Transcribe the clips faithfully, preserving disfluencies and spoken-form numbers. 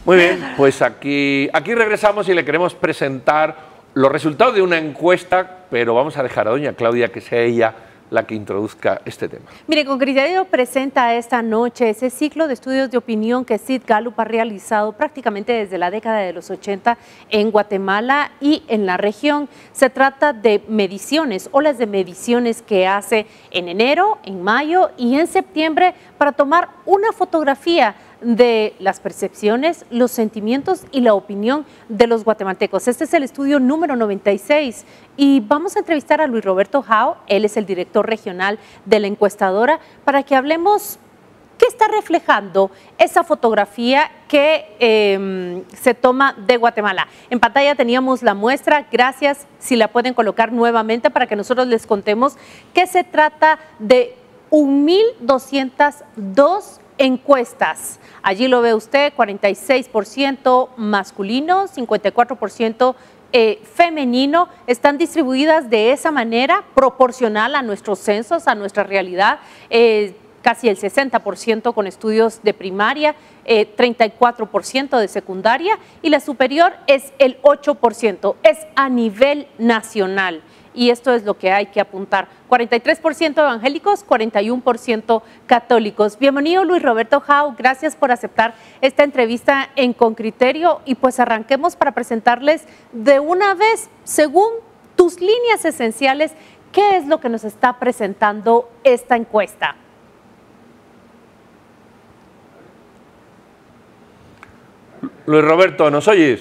Muy bien, pues aquí, aquí regresamos y le queremos presentar los resultados de una encuesta, pero vamos a dejar a doña Claudia que sea ella la que introduzca este tema. Mire, Con Criterio presenta esta noche ese ciclo de estudios de opinión que Sid Gallup ha realizado prácticamente desde la década de los ochenta en Guatemala y en la región. Se trata de mediciones, olas de mediciones que hace en enero, en mayo y en septiembre para tomar una fotografía de las percepciones, los sentimientos y la opinión de los guatemaltecos. Este es el estudio número noventa y seis y vamos a entrevistar a Luis Roberto Jau, él es el director regional de la encuestadora, para que hablemos qué está reflejando esa fotografía que eh, se toma de Guatemala. En pantalla teníamos la muestra, gracias si la pueden colocar nuevamente para que nosotros les contemos que se trata de mil doscientas dos encuestas. Allí lo ve usted, cuarenta y seis por ciento masculino, cincuenta y cuatro por ciento eh, femenino. Están distribuidas de esa manera, proporcional a nuestros censos, a nuestra realidad. Eh, casi el sesenta por ciento con estudios de primaria, eh, treinta y cuatro por ciento de secundaria y la superior es el ocho por ciento. Es a nivel nacional. Y esto es lo que hay que apuntar. cuarenta y tres por ciento evangélicos, cuarenta y uno por ciento católicos. Bienvenido Luis Roberto Jau, gracias por aceptar esta entrevista en Con Criterio y pues arranquemos para presentarles de una vez, según tus líneas esenciales, qué es lo que nos está presentando esta encuesta. Luis Roberto, ¿nos oyes?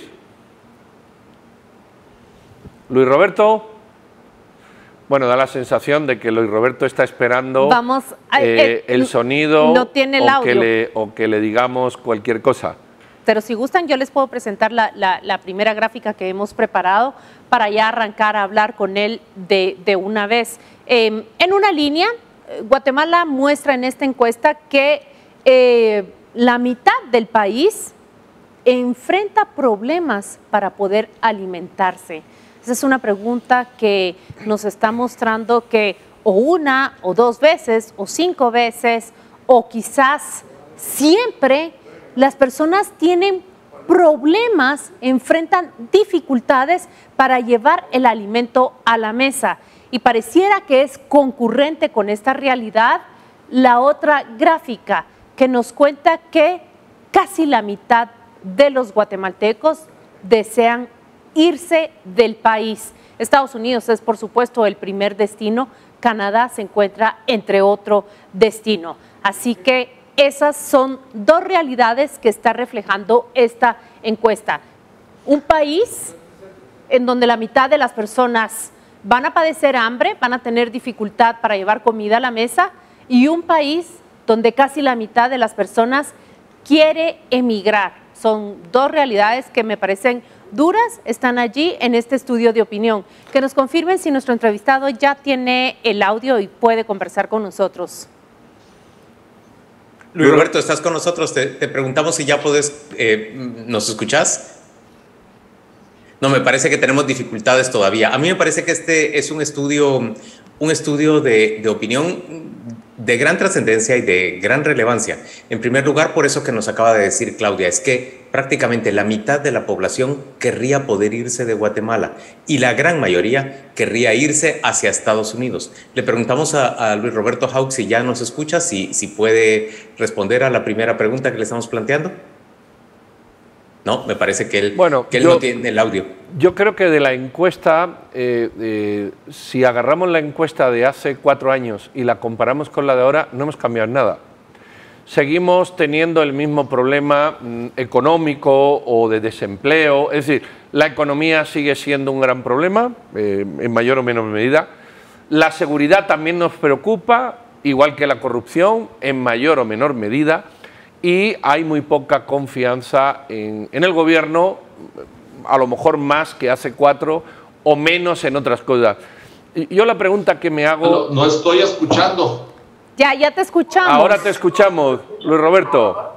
Luis Roberto. Bueno, da la sensación de que Luis Roberto está esperando Vamos, eh, el sonido no tiene el o, audio. Que le, o que le digamos cualquier cosa. Pero si gustan, yo les puedo presentar la, la, la primera gráfica que hemos preparado para ya arrancar a hablar con él de, de una vez. Eh, en una línea, Guatemala muestra en esta encuesta que eh, la mitad del país enfrenta problemas para poder alimentarse. Esa es una pregunta que nos está mostrando que o una o dos veces o cinco veces o quizás siempre las personas tienen problemas, enfrentan dificultades para llevar el alimento a la mesa. Y pareciera que es concurrente con esta realidad la otra gráfica que nos cuenta que casi la mitad de los guatemaltecos desean irse del país. Estados Unidos es por supuesto el primer destino, Canadá se encuentra entre otro destino. Así que esas son dos realidades que está reflejando esta encuesta. Un país en donde la mitad de las personas van a padecer hambre, van a tener dificultad para llevar comida a la mesa, y un país donde casi la mitad de las personas quiere emigrar. Son dos realidades que me parecen duras, están allí en este estudio de opinión. Que nos confirmen si nuestro entrevistado ya tiene el audio y puede conversar con nosotros. Luis Roberto, ¿estás con nosotros? Te, te preguntamos si ya puedes, eh, ¿nos escuchás? No, me parece que tenemos dificultades todavía. A mí me parece que este es un estudio, un estudio de, de opinión de gran trascendencia y de gran relevancia. En primer lugar, por eso que nos acaba de decir Claudia, es que prácticamente la mitad de la población querría poder irse de Guatemala y la gran mayoría querría irse hacia Estados Unidos. Le preguntamos a, a Luis Roberto Jau si ya nos escucha, si, si puede responder a la primera pregunta que le estamos planteando. No, me parece que él, bueno, que él yo, no tiene el audio. Yo creo que de la encuesta, eh, eh, si agarramos la encuesta de hace cuatro años y la comparamos con la de ahora, no hemos cambiado nada. Seguimos teniendo el mismo problema mm, económico o de desempleo, es decir, la economía sigue siendo un gran problema, eh, en mayor o menor medida. La seguridad también nos preocupa, igual que la corrupción, en mayor o menor medida. Y hay muy poca confianza en, en el gobierno, a lo mejor más que hace cuatro o menos en otras cosas. Y yo la pregunta que me hago... No, no estoy escuchando. Ya, ya te escuchamos. Ahora te escuchamos, Luis Roberto.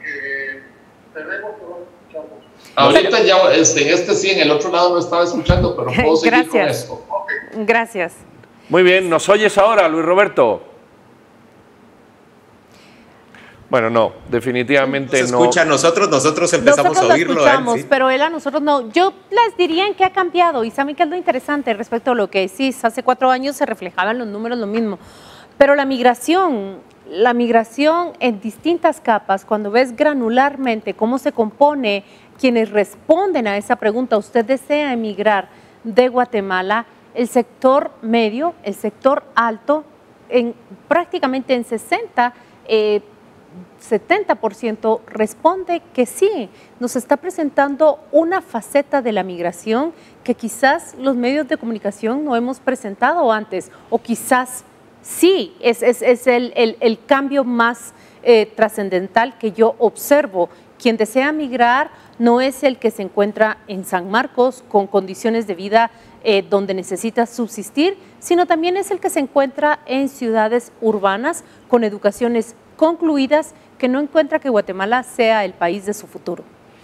Ahorita ya, este, en este sí, en el otro lado no estaba escuchando, pero puedo seguir Gracias. con esto. Gracias. Muy bien, ¿nos oyes ahora, Luis Roberto? Bueno, no, definitivamente no. Se escucha no. a nosotros, nosotros empezamos nosotros a oírlo. Lo escuchamos, él, ¿sí? pero él a nosotros no. Yo les diría en qué ha cambiado, y saben que es lo interesante respecto a lo que decís. Hace cuatro años se reflejaban los números lo mismo, pero la migración, la migración en distintas capas, cuando ves granularmente cómo se compone quienes responden a esa pregunta, ¿usted desea emigrar de Guatemala? El sector medio, el sector alto, en, prácticamente en sesenta, eh, setenta por ciento responde que sí. Nos está presentando una faceta de la migración que quizás los medios de comunicación no hemos presentado antes, o quizás sí, es, es, es el, el, el cambio más eh, trascendental que yo observo. Quien desea migrar no es el que se encuentra en San Marcos con condiciones de vida eh, donde necesita subsistir, sino también es el que se encuentra en ciudades urbanas con educaciones concluidas, que no encuentra que Guatemala sea el país de su futuro.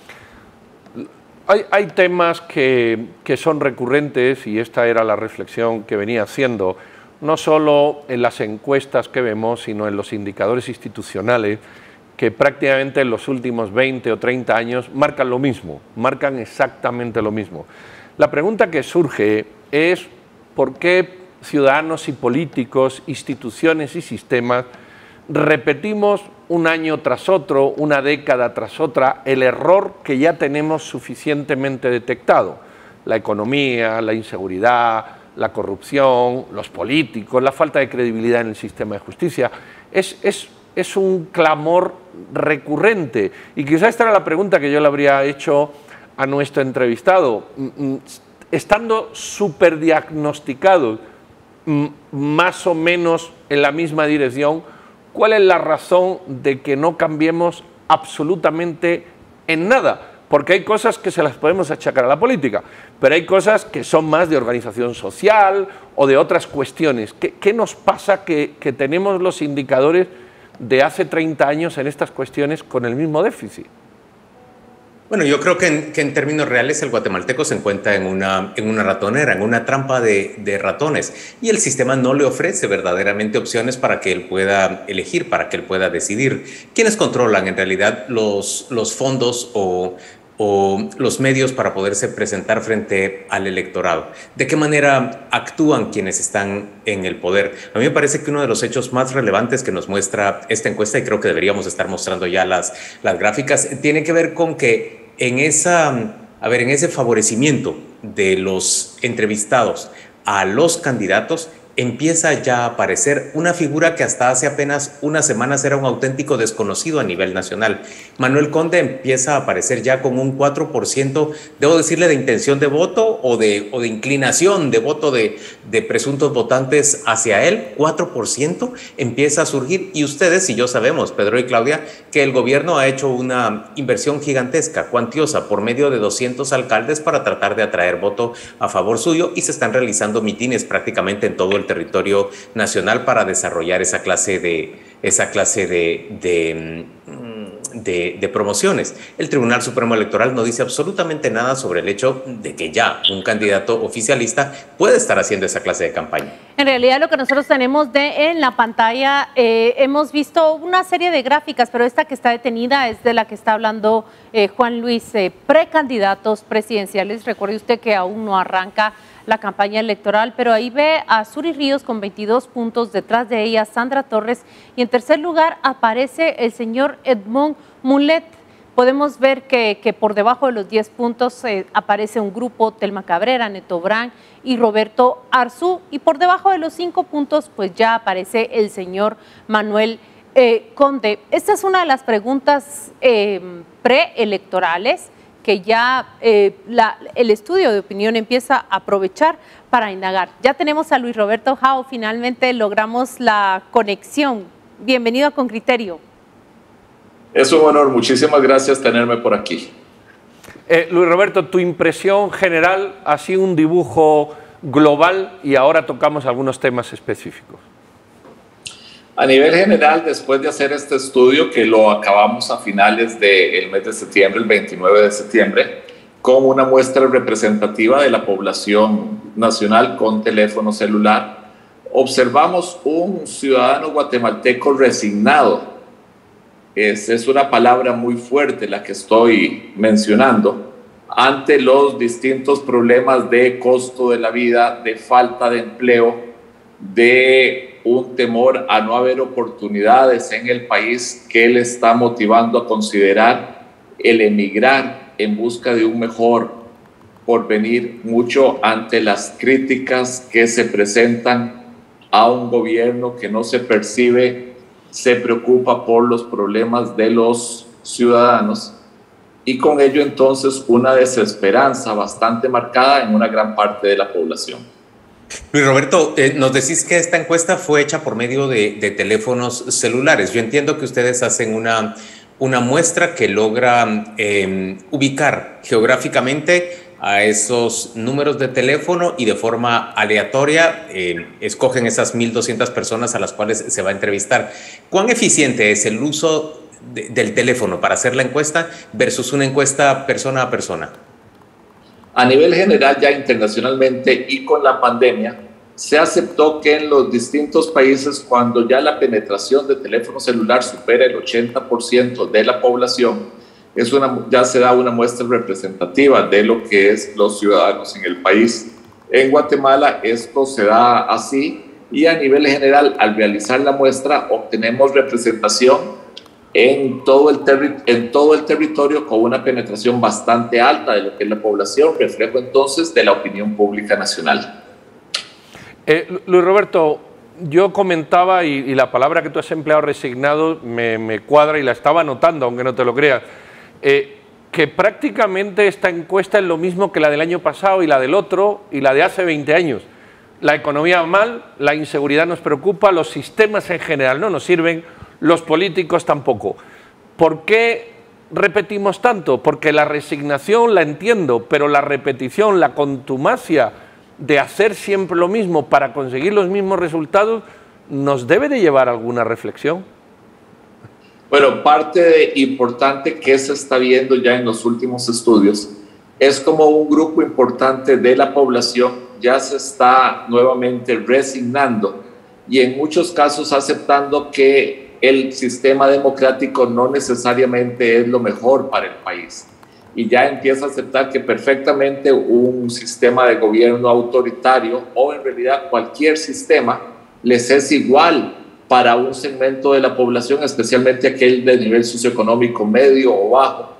Hay, hay temas que, que son recurrentes, y esta era la reflexión que venía haciendo, no solo en las encuestas que vemos, sino en los indicadores institucionales, que prácticamente en los últimos veinte o treinta años marcan lo mismo, marcan exactamente lo mismo. La pregunta que surge es ¿por qué ciudadanos y políticos, instituciones y sistemas repetimos un año tras otro, una década tras otra, el error que ya tenemos suficientemente detectado? La economía, la inseguridad, la corrupción, los políticos, la falta de credibilidad en el sistema de justicia. Es, es, es un clamor recurrente, y quizá esta era la pregunta que yo le habría hecho a nuestro entrevistado. Estando superdiagnosticados, más o menos en la misma dirección, ¿cuál es la razón de que no cambiemos absolutamente en nada? Porque hay cosas que se las podemos achacar a la política, pero hay cosas que son más de organización social o de otras cuestiones. ¿Qué, qué nos pasa que, que tenemos los indicadores de hace treinta años en estas cuestiones con el mismo déficit? Bueno, yo creo que en, que en términos reales el guatemalteco se encuentra en una, en una ratonera, en una trampa de, de ratones, y el sistema no le ofrece verdaderamente opciones para que él pueda elegir, para que él pueda decidir. ¿Quiénes controlan en realidad los, los fondos o, o los medios para poderse presentar frente al electorado? ¿De qué manera actúan quienes están en el poder? A mí me parece que uno de los hechos más relevantes que nos muestra esta encuesta, y creo que deberíamos estar mostrando ya las, las gráficas, tiene que ver con que en, esa, a ver, en ese favorecimiento de los entrevistados a los candidatos empieza ya a aparecer una figura que hasta hace apenas unas semanas era un auténtico desconocido a nivel nacional. Manuel Conde empieza a aparecer ya con un cuatro por ciento, debo decirle, de intención de voto o de, o de inclinación de voto de, de presuntos votantes hacia él. Cuatro por ciento empieza a surgir, y ustedes y yo sabemos, Pedro y Claudia, que el gobierno ha hecho una inversión gigantesca, cuantiosa, por medio de doscientos alcaldes para tratar de atraer voto a favor suyo, y se están realizando mitines prácticamente en todo el territorio nacional para desarrollar esa clase de, esa clase de, de, de, de promociones. El Tribunal Supremo Electoral no dice absolutamente nada sobre el hecho de que ya un candidato oficialista puede estar haciendo esa clase de campaña. En realidad lo que nosotros tenemos de, en la pantalla, eh, hemos visto una serie de gráficas, pero esta que está detenida es de la que está hablando eh, Juan Luis, eh, precandidatos presidenciales. Recuerde usted que aún no arranca la campaña electoral, pero ahí ve a Suri Ríos con veintidós puntos, detrás de ella Sandra Torres, y en tercer lugar aparece el señor Edmond Mulet. Podemos ver que, que por debajo de los diez puntos eh, aparece un grupo, Telma Cabrera, Neto Brand y Roberto Arzú, y por debajo de los cinco puntos pues ya aparece el señor Manuel eh, Conde. Esta es una de las preguntas eh, preelectorales que ya eh, la, el estudio de opinión empieza a aprovechar para indagar. Ya tenemos a Luis Roberto Jao, finalmente logramos la conexión. Bienvenido a Con Criterio. Es un honor, muchísimas gracias tenerme por aquí. Eh, Luis Roberto, tu impresión general, ha sido un dibujo global y ahora tocamos algunos temas específicos. A nivel general, después de hacer este estudio, que lo acabamos a finales del mes de septiembre, el veintinueve de septiembre, con una muestra representativa de la población nacional con teléfono celular, observamos un ciudadano guatemalteco resignado es, es una palabra muy fuerte la que estoy mencionando, ante los distintos problemas de costo de la vida, de falta de empleo, de un temor a no haber oportunidades en el país que le está motivando a considerar el emigrar en busca de un mejor porvenir, mucho ante las críticas que se presentan a un gobierno que no se percibe, se preocupa por los problemas de los ciudadanos, y con ello entonces una desesperanza bastante marcada en una gran parte de la población. Luis Roberto, eh, nos decís que esta encuesta fue hecha por medio de, de teléfonos celulares. Yo entiendo que ustedes hacen una, una muestra que logra eh, ubicar geográficamente a esos números de teléfono y de forma aleatoria eh, escogen esas mil doscientas personas a las cuales se va a entrevistar. ¿Cuán eficiente es el uso de, del teléfono para hacer la encuesta versus una encuesta persona a persona? A nivel general, ya internacionalmente y con la pandemia, se aceptó que en los distintos países, cuando ya la penetración de teléfono celular supera el ochenta por ciento de la población, es una, ya se da una muestra representativa de lo que es los ciudadanos en el país. En Guatemala esto se da así, y a nivel general, al realizar la muestra, obtenemos representación en todo el, terri en todo el territorio con una penetración bastante alta de lo que es la población, reflejo entonces de la opinión pública nacional. Eh, Luis Roberto, yo comentaba, y, y la palabra que tú has empleado, resignado, me, me cuadra y la estaba anotando, aunque no te lo creas, eh, que prácticamente esta encuesta es lo mismo que la del año pasado y la del otro y la de hace veinte años. La economía mal, la inseguridad nos preocupa, los sistemas en general no nos sirven, los políticos tampoco. ¿Por qué repetimos tanto? Porque la resignación la entiendo, pero la repetición, la contumacia de hacer siempre lo mismo para conseguir los mismos resultados, nos debe de llevar a alguna reflexión. Bueno, parte de importante que se está viendo ya en los últimos estudios es como un grupo importante de la población ya se está nuevamente resignando y en muchos casos aceptando que el sistema democrático no necesariamente es lo mejor para el país. Y ya empieza a aceptar que perfectamente un sistema de gobierno autoritario o en realidad cualquier sistema les es igual para un segmento de la población, especialmente aquel de nivel socioeconómico medio o bajo,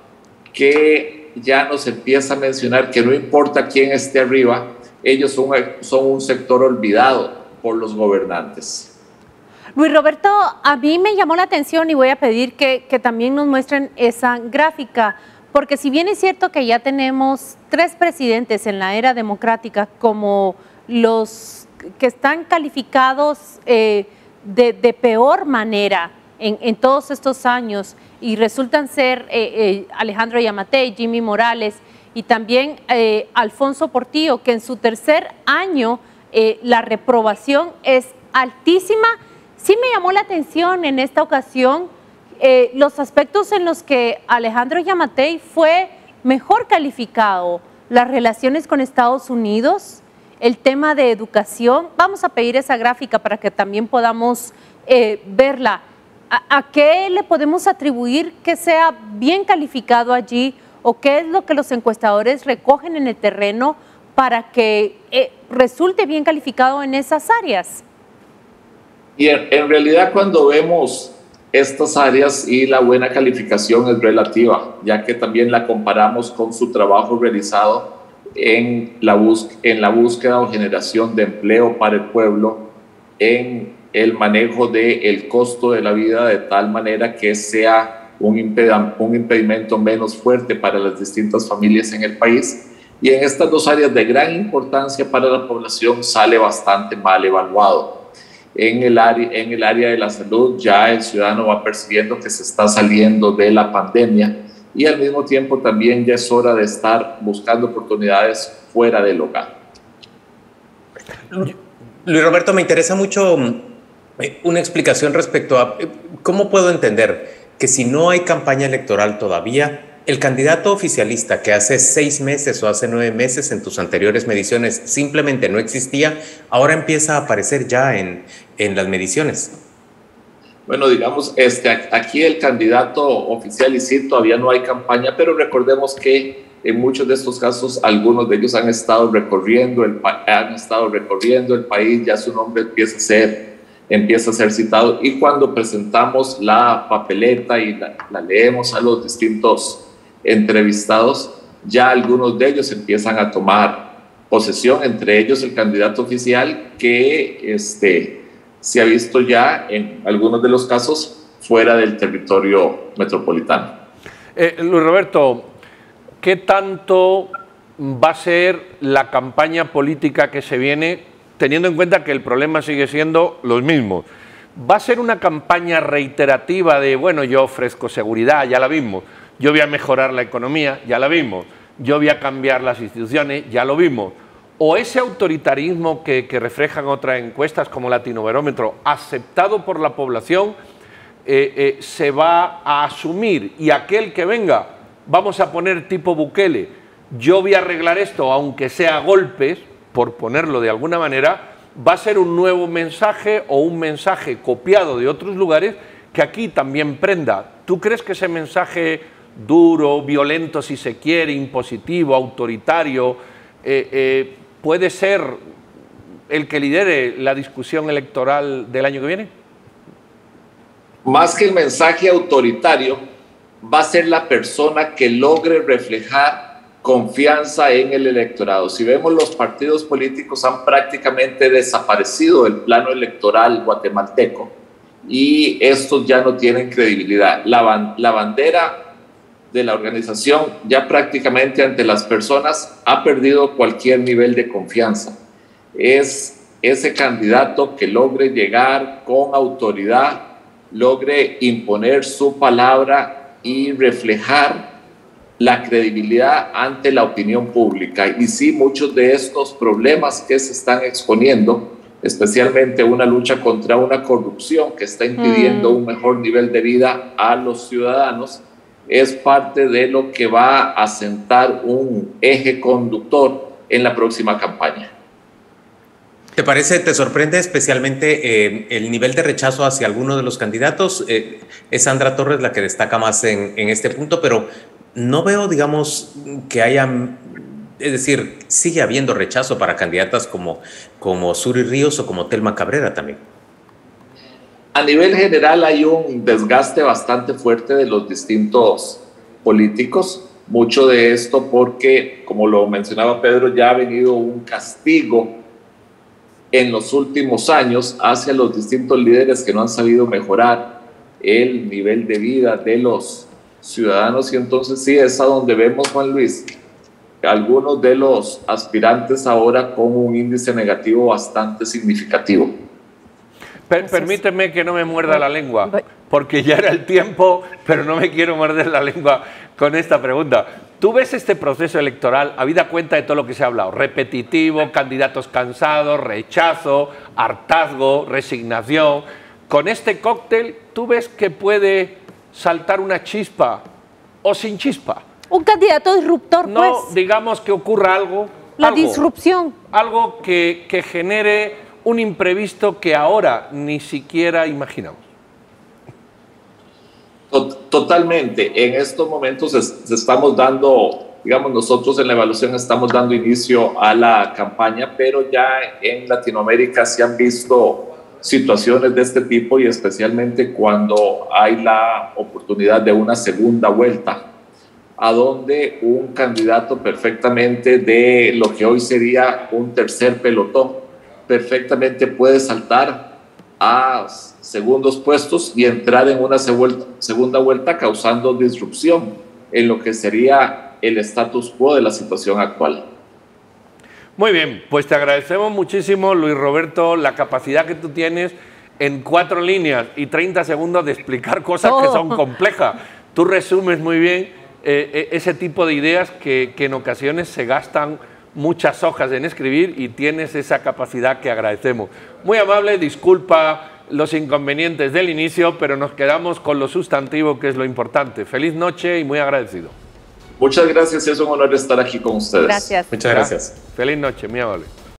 que ya nos empieza a mencionar que no importa quién esté arriba, ellos son, son un sector olvidado por los gobernantes. Luis Roberto, a mí me llamó la atención y voy a pedir que, que también nos muestren esa gráfica, porque si bien es cierto que ya tenemos tres presidentes en la era democrática como los que están calificados eh, de, de peor manera en, en todos estos años y resultan ser eh, eh, Alejandro Yamatei, Jimmy Morales y también eh, Alfonso Portillo, que en su tercer año eh, la reprobación es altísima. Sí me llamó la atención en esta ocasión eh, los aspectos en los que Alejandro Yamatei fue mejor calificado, las relaciones con Estados Unidos, el tema de educación. Vamos a pedir esa gráfica para que también podamos eh, verla. ¿A, ¿A qué le podemos atribuir que sea bien calificado allí o qué es lo que los encuestadores recogen en el terreno para que eh, resulte bien calificado en esas áreas? Y en, en realidad cuando vemos estas áreas y la buena calificación es relativa, ya que también la comparamos con su trabajo realizado en la, en la búsqueda o generación de empleo para el pueblo, en el manejo del costo de la vida de tal manera que sea un, imped un impedimento menos fuerte para las distintas familias en el país. Y en estas dos áreas de gran importancia para la población sale bastante mal evaluado. En el, área, en el área de la salud ya el ciudadano va percibiendo que se está saliendo de la pandemia y al mismo tiempo también ya es hora de estar buscando oportunidades fuera del hogar. Luis Roberto, me interesa mucho una explicación respecto a cómo puedo entender que si no hay campaña electoral todavía, el candidato oficialista que hace seis meses o hace nueve meses en tus anteriores mediciones simplemente no existía, ahora empieza a aparecer ya en, en las mediciones. Bueno, digamos, este, aquí el candidato oficial y sí, todavía no hay campaña, pero recordemos que en muchos de estos casos, algunos de ellos han estado recorriendo el, han estado recorriendo el país, ya su nombre empieza a ser, empieza a ser citado, y cuando presentamos la papeleta y la, la leemos a los distintos entrevistados, ya algunos de ellos empiezan a tomar posesión, entre ellos el candidato oficial que este, se ha visto ya en algunos de los casos fuera del territorio metropolitano. Eh, Luis Roberto, ¿qué tanto va a ser la campaña política que se viene, teniendo en cuenta que el problema sigue siendo los mismos? ¿Va a ser una campaña reiterativa de, bueno, yo ofrezco seguridad, ya la vimos, yo voy a mejorar la economía, ya la vimos, yo voy a cambiar las instituciones, ya lo vimos? ¿O ese autoritarismo que, que reflejan otras encuestas como Latinobarómetro, aceptado por la población, eh, eh, se va a asumir y aquel que venga, vamos a poner tipo Bukele, yo voy a arreglar esto aunque sea a golpes, por ponerlo de alguna manera, va a ser un nuevo mensaje o un mensaje copiado de otros lugares que aquí también prenda? ¿Tú crees que ese mensaje duro, violento si se quiere, impositivo, autoritario, eh, eh, puede ser el que lidere la discusión electoral del año que viene? Más que el mensaje autoritario, va a ser la persona que logre reflejar confianza en el electorado. Si vemos, los partidos políticos han prácticamente desaparecido del plano electoral guatemalteco y estos ya no tienen credibilidad. La, ban la bandera de la organización ya prácticamente ante las personas ha perdido cualquier nivel de confianza. Es ese candidato que logre llegar con autoridad, logre imponer su palabra y reflejar la credibilidad ante la opinión pública. Y sí, muchos de estos problemas que se están exponiendo, especialmente una lucha contra una corrupción que está impidiendo mm. un mejor nivel de vida a los ciudadanos, es parte de lo que va a sentar un eje conductor en la próxima campaña. ¿Te parece, te sorprende especialmente eh, el nivel de rechazo hacia alguno de los candidatos? Eh, es Sandra Torres la que destaca más en, en este punto, pero no veo, digamos, que haya, es decir, sigue habiendo rechazo para candidatas como, como Suri Ríos o como Telma Cabrera también. A nivel general hay un desgaste bastante fuerte de los distintos políticos, mucho de esto porque, como lo mencionaba Pedro, ya ha venido un castigo en los últimos años hacia los distintos líderes que no han sabido mejorar el nivel de vida de los ciudadanos, y entonces sí es a donde vemos, Juan Luis, algunos de los aspirantes ahora con un índice negativo bastante significativo. Per permíteme que no me muerda la lengua, porque ya era el tiempo, pero no me quiero morder la lengua con esta pregunta. ¿Tú ves este proceso electoral, habida cuenta de todo lo que se ha hablado, repetitivo, candidatos cansados, rechazo, hartazgo, resignación? Con este cóctel, ¿tú ves que puede saltar una chispa o sin chispa? Un candidato disruptor, no, pues. No, digamos que ocurra algo. La algo, disrupción. Algo que, que genere un imprevisto que ahora ni siquiera imaginamos. Totalmente. En estos momentos es, estamos dando, digamos, nosotros en la evaluación estamos dando inicio a la campaña, pero ya en Latinoamérica se han visto situaciones de este tipo, y especialmente cuando hay la oportunidad de una segunda vuelta, a donde un candidato perfectamente de lo que hoy sería un tercer pelotón perfectamente puede saltar a segundos puestos y entrar en una segunda vuelta causando disrupción en lo que sería el status quo de la situación actual. Muy bien, pues te agradecemos muchísimo, Luis Roberto, la capacidad que tú tienes en cuatro líneas y treinta segundos de explicar cosas oh. que son complejas. Tú resumes muy bien eh, ese tipo de ideas que, que en ocasiones se gastan muchas hojas en escribir, y tienes esa capacidad que agradecemos. Muy amable, disculpa los inconvenientes del inicio, pero nos quedamos con lo sustantivo, que es lo importante. Feliz noche y muy agradecido. Muchas gracias, es un honor estar aquí con ustedes. Gracias. Muchas gracias. Feliz noche, muy amable.